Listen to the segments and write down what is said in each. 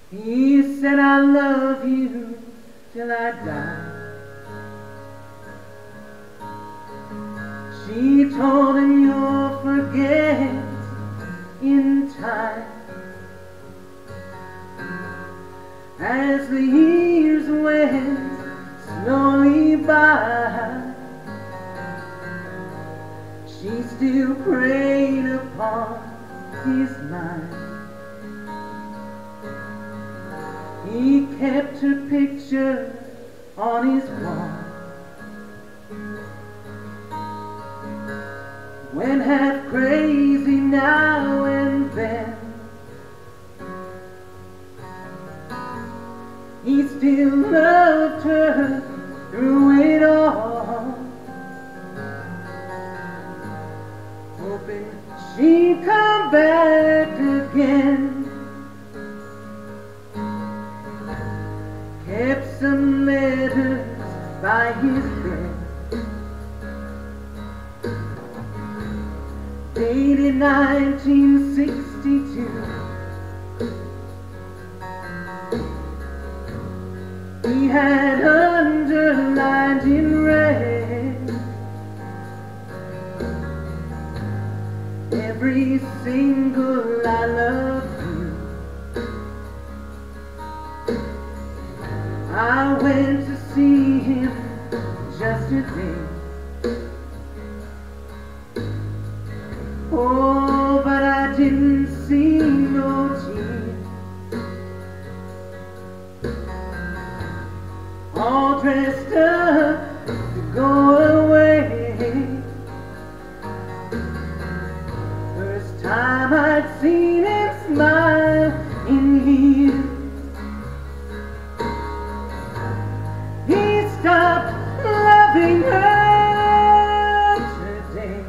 He said, I love you till I die. She told him, you'll forget in time. As the years went slowly by, she still preyed upon his mind. He kept her picture on his wall. Went half crazy now and then. He still loved her through it all, hoping she'd come back again. Kept some letters by his bed, dated 1962. He had underlined in red every single I love you. I went to see him just today. Oh, but I didn't see no tears. All dressed up to go away. First time I'd seen him smile in years. He stopped loving her today.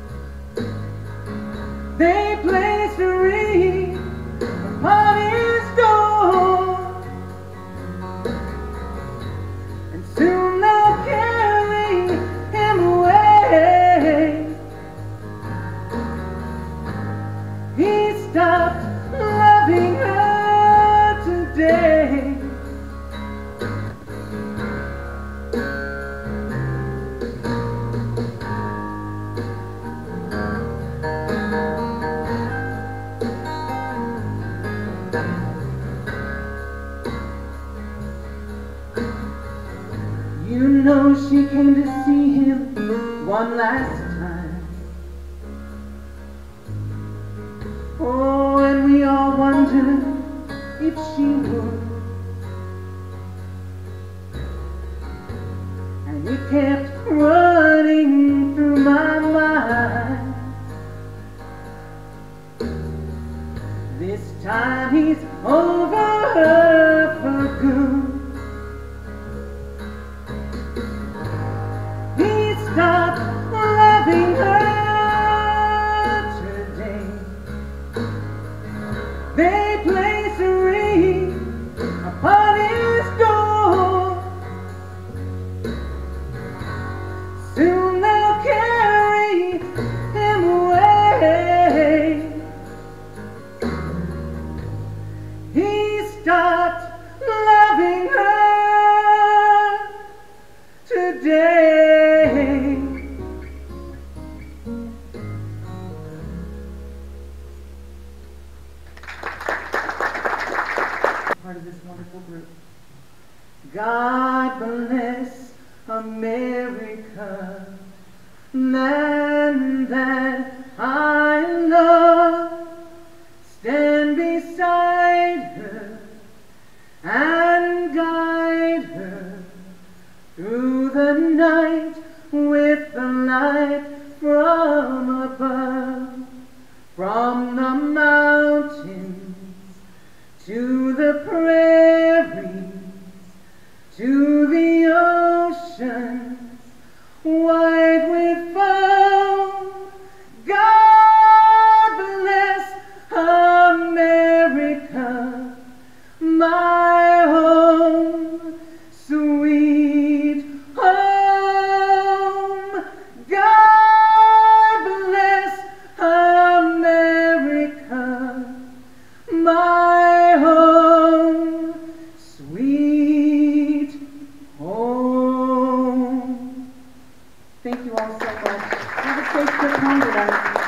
They placed a wreath upon his door, and soon they'll carry him away. He stopped loving her today. You know she came to see him one last time. Oh, and we all wondered if she would. And it kept running through my mind. This time he's over her for good. Stop loving her today. They place a wreath upon his door. Soon they'll carry him away. He stopped loving her today. Part of this wonderful group. God bless America, land that I love. Stand beside her and guide her through the night with the light from above. From the mountains to the prairies, to the oceans wide with foam. God bless America, my home, sweet home. God bless America, my home. Shakespeare pointed out